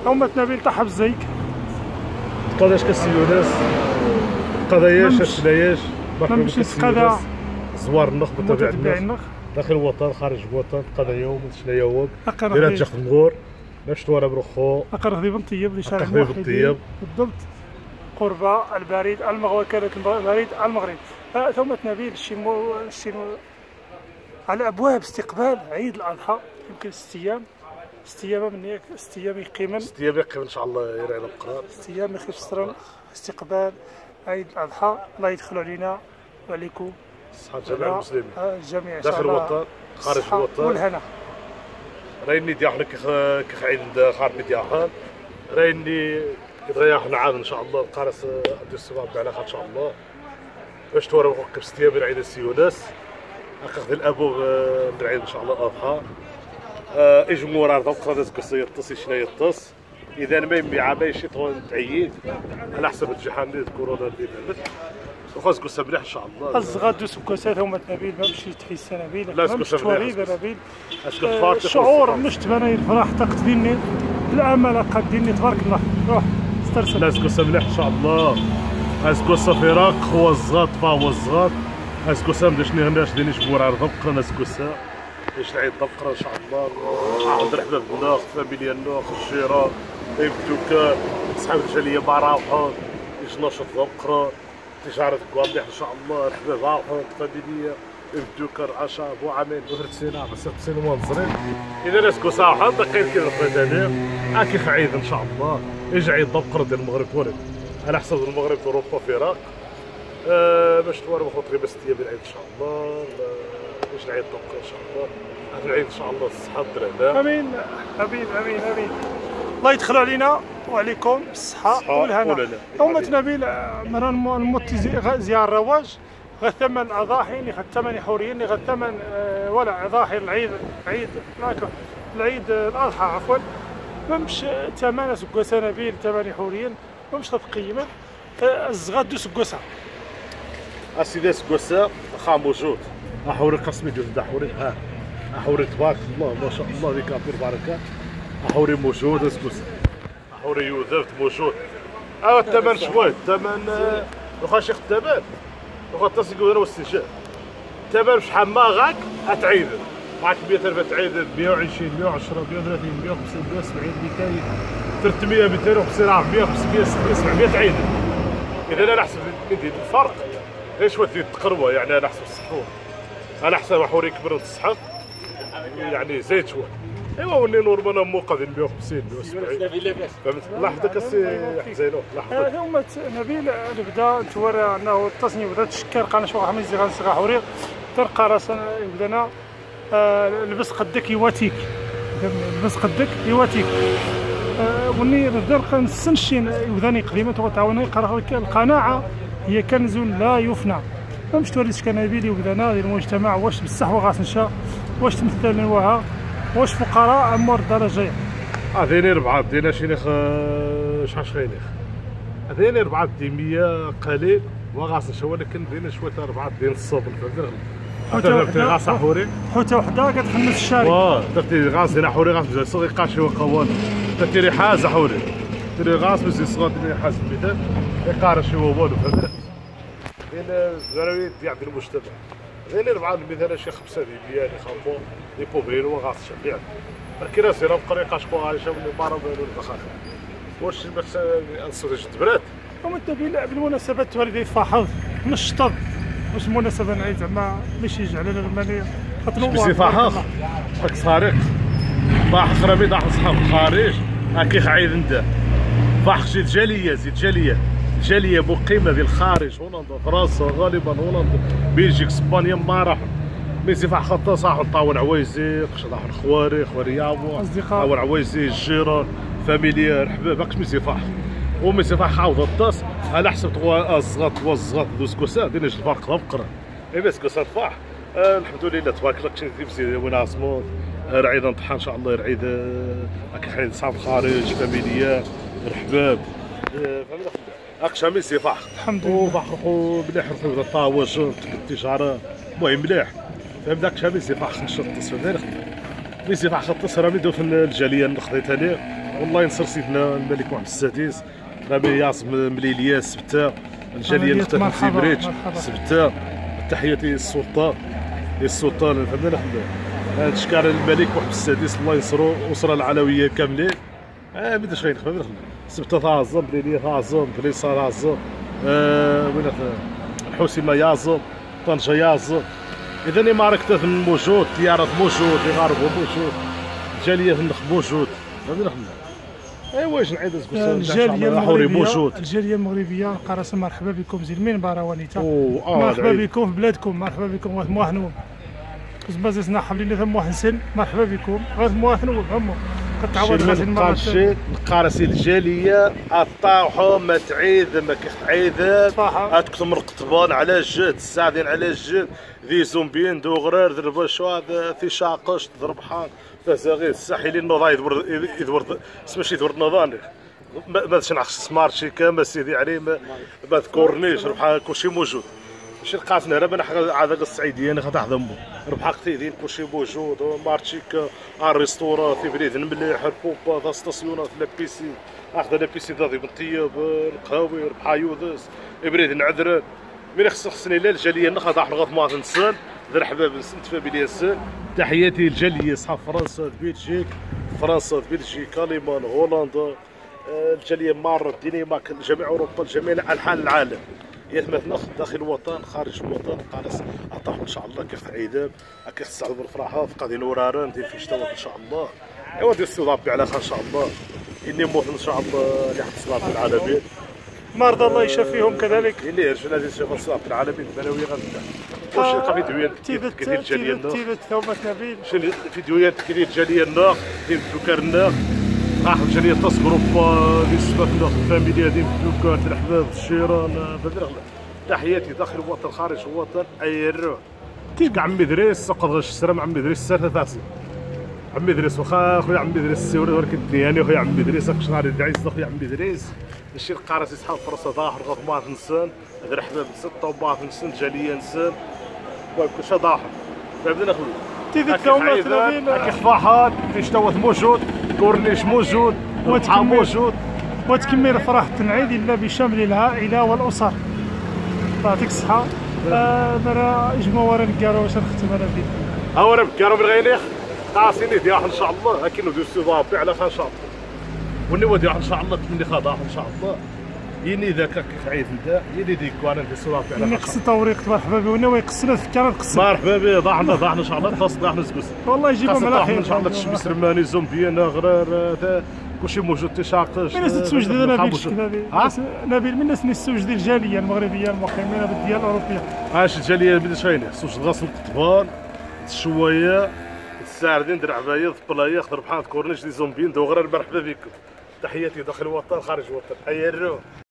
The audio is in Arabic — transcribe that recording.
هما نبيل طاح بزيك قداش كالسيوناس قضاياش الشلاياش نمشي نتقاضى زوار النخ متتبع النخ داخل الوطن خارج الوطن قضايا يوم شلايا يوم أقرب ديرها تجي خمور باش توارى بروخو أقرب ذي بنطيب لشارع الموحدين بالضبط قرب البريد وكالة البريد المغرب. ثم نبيل على أبواب استقبال عيد الأضحى يمكن 6 أيام 6 أيام من هيك 6 أيام يقيمن 6 أيام يقيمن إن شاء الله يراعينا بقرار 6 أيام يخسرن استقبال عيد الأضحى. الله يدخلوا علينا وعليكم صحة جميع المسلمين جميع داخل الوطن خارج الوطن والهنا. رايني دياحنا كيخ عيد خاربي دياحنا رايني يضيعنا عام ان شاء الله القارص ديال السباب على ان شاء الله باش تورى وقف 6 أيام العيد السيوناس اخذ الابو العيد ان شاء الله الاضحى. اجمهور عرض قرادات قصيه الطس شناهي الطس اذا ما يبيع ما يشي تعيد على حسب الجحام ديال كورونا اللي دابت وخاص كوسا مليح ان شاء الله. الزغاد دوس كوسات هما نبيل ما مشي تحس نبيل لا كوسا مليح نبيل الشعور مش تبان الفرح تقديني الامل قديني تبارك الله. روح استرسل لا كوسا مليح ان شاء الله. كوسا فراق هو الزغاط فهو الزغاط كوسا بداش نغناش ديني شبور عرض بقرا ناس كوسا باش نعيد بقرا ان شاء الله. عاود احباب الناخ فاميليا الناخ الجيران يبدوك صحاب الجاليه باراوحون باش نشط بقرا تجارة كواليح ان شاء الله احباب راوحون فاميليا يبدوك العشاء بو عامين وثلاث سنين 6 سنين موظرين اذا ناس كوسا واحد دقيق كي نخرج انا كيف عيد ان شاء الله يجي عيد بقرا ديال المغرب ولد على حسب المغرب في اوروبا فراق باش توارى بخوت غير 6 ايام العيد ان شاء الله باش نعيد بقرا ان شاء الله هذا العيد ان شاء الله الصحه الدراري امين امين امين امين. الله يدخلوا علينا وعليكم بالصحه والهنا. هما نبيل مران الموت زيار رواج غثمن الاضاحي اللي غثمن حوريين اللي غثمن ولا اضاحي العيد العيد الاضحى عفوا ممش ثمن سكوسه نبيل ثمن حوريين ممش تقيمه الزغاد دوس كوسا اسيدي سكوسا واخا موجود احوري قسمي جوج دحوري احوري تبارك الله ما شاء الله ذيك عبد البركه احوري موجود سكوسا احوري يوذرت موجود الثمن شويه الثمن واخا شيخ الثمن واخا تصيقوا انا واستنشاق الثمن شحال ما غاك غتعيد معك 100 تعيد 120 110 130 150 170 200 300 250 400 500 600 700 تعيد. اذا انا نحسب ندير الفرق غير شويه ديال التقروه يعني انا نحسب السحور انا حسب حوري كبر الصحه يعني زيد شويه ايوا ولي نورمال موقع 150 170 فهمت. الله يحفظك السي حزينو الله يحفظك. هما نبيل بدا تورى انه التصنيع بدا تشكل قناه شو حميد زيغان صغا حوري تلقى راسنا بدنا لبس قدك يواتيك لبس قدك يواتيك وني نقدر نستنشين يبداني قديمه وتعاوني القناعه هي كنز لا يفنى. فمش توري شكون نبيل وبدانا المجتمع واش بصح وغاس نشا واش تمثل نواها واش فقراء امور الدرجه هذين 4 دينا شي شحال شغيني هذين 4 ديميه قليل وغاس نشا ولكن دينا شويه 4 ديال الصبل درتي غاس حوري حوته وحده كتخمس الشارع درتي غاس هنا حوري غاس مزيان صغير قاشي وقوان درتي ري حازه حوري دري غاس مزيان صغير دري حاز المثال يقارش هو والو فهمت. بين الزراويت ديال المجتمع غير 4 المثال شي 5 ديال خمو لي بوبرين وغاس شبيع ولكن راسي راه بقري قاشكو عايشه من بارا بانو البخاخ واش باش نصرج تبرات. هما نبيل بالمناسبات والدي فاحظ من الشطب واش المناسبه نعيد زعما ماشي يجي على الماليه خاطر بزي فاحخ راك صارق فاحخ راه بيضاح صحاب الخارج كيف عايد انت فاحخ شي الجاليه زيد جاليه مقيمه بالخارج هولندا فرنسا غالبا هولندا بلجيك اسبانيا ما راح ميسي فاح خطا صاحب طاول عوايزي قشطاح خواري يابو طاول عوايزي الجيران فاميليا الحباب باقش ميسي فاح وميسي فاح عاود الطاس على حسب الزغط دوز كوسا دينا جي الفرق بقرا اي بس كوسا فاح الحمد لله تبارك الله كنتي تمشي وين عاصمو رعيد نطحن ان شاء الله يرعيد هكا حيد صحاب الخارج فاميليا الحباب فهمت اقشا ميسي فاح الحمد لله وفاح مليح رفيق الطاوج التجاره المهم مليح فهمت داك ميسي فاح نشط التصوير ميسي فاح خطس راه ميدو في الجاليه اللي خديتها ليه والله ينصر سيدنا الملك محمد السادس ربي يعصم مليليه سبته الجاليه المختلفه في بريتش سبته. تحياتي للسلطان فهمنا هذا شكار الملك محمد السادس الله ينصرو الاسره العلويه كاملين. بداش غير فهمنا سبته تعظم مليليه تعظم بليصه تعظم وين الحوسمه يعظم طنجه يعظم. اذا معركه موجود تيارات موجود الغرب موجود الجاليه في النخب موجود فهمنا. ايوا واش نعيد الجاليه المغربيه القراصنه مرحبا بكم زلمين باراوانيتا مرحبا بكم في بلادكم مرحبا بكم غاث موحنوب زبازنا حملين ثم محسن مرحبا بكم غاث موحنوب عمو كتعاود غادي نقارشي القراصي الجاليه الطاوحه ما تعيد ما كتعيد تكتم القطبان على الجهد الساعدين على الجهد ذي زومبيين دوغرار ضرب شو في شاقش ضرب حان فزاغي الساحلين نوضا يدور سماشي يدور نوضاني ما تنعرفش سمارت شيكا ما سيدي عليه ما تكورنيش ربح كلشي موجود ماشي القاسنا راه انا عاد الصعيديه انا خاطر ضمو ربح قتيدين كلشي موجود مارتشيكا الريستوران في بريد المليح البوبا ذا ستاسيونات لا بيسي اخذ لا بيسي ذا بنطيب القهاوي ربح يوذس بريد نعذران من خصني لا الجاليه ناخذ غاط ما نسن ذا حباب نسنت فاميليا سن. تحياتي الجاليه صحاب فرنسا بلجيك فرنسا بلجيكا اليمان هولندا الجاليه مار الدنمارك جميع اوروبا جميع انحاء العالم يتمثل داخل الوطن خارج الوطن قالس عطاهم ان شاء الله كيف عيدان كيف تسعدوا بالفرحه قاعدين نوراران ديال في شتاوات ان شاء الله. ايوا دير السي ربي على خير ان شاء الله اني موت ان شاء الله اللي حط صلاه العالمين مرضى الله يشافيهم كذلك اللي رجعنا هذه صلاه العالمين البلاوي غنبدا واش فيديوهات كثير جاليه النار ثوبة نبيل فيديوهات كثير جاليه النار ديال دوكار النار اخر جاليه تصبروا في السبات النار فاميليا ديال دوكار الحباب الشيران بدر. تحياتي داخل الوطن خارج الوطن ايرو كاع عمي دريس قد غش السلام عمي دريس سنه تاسي عمي دريس واخا خويا عمي دريس السوري ولكن الدنيا خويا عمي دريس راك شغال داعي خويا عمي دريس ماشي القراصي صحاب فرصه ظاهر غضمات نسان هذا الحباب نسان طوبات نسان جاليه نسان كلشي ظاهر فهمتنا خويا تيدي الثومات كي خفاحات في شتوات موجود كورنيش موجود وتحام موجود وتكمل فرحة العيد الا بشمل العائله والاسر. يعطيك الصحه. انا اجمع ورا الكارو واش نختم انا بديت ها ورا الكارو من غينيخ قاصيني دياح ان شاء الله لكن ندير استضافه على خير ان شاء الله وني دياح ان شاء الله تمني خضاح ان شاء الله يني ذاك عيد نتا يني ديك وانا ندير استضافه على خير قصه طوريق مرحبا بي وانا ويقصنا الفكره نقص مرحبا بي ضاعنا ان شاء الله ضاعنا نسكس والله يجيبهم على خير ان شاء الله تشبيس رماني زومبيان غرار كلشي موجود تيشاقش من السوج ديال نبيل من الناس السوج ديال الجاليه المغربيه المقيمين بالديال الاوروبيه اش الجاليه بدات فاينه سوج غاص القطبان الشوايه الساردين درع عبايه بلايه خضر بحال كورنيش دي زومبيين دوغرا مرحبا بكم. تحياتي داخل الوطن خارج الوطن ايرو.